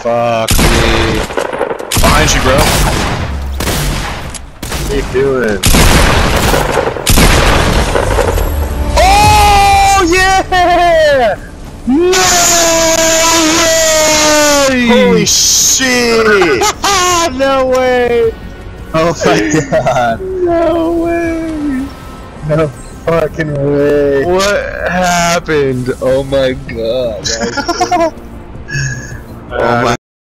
Fuck me. Behind you, bro. What are you doing? Oh yeah! No way! Holy shit! No way! Oh my god! No way! No fucking way! What happened? Oh my god! Oh my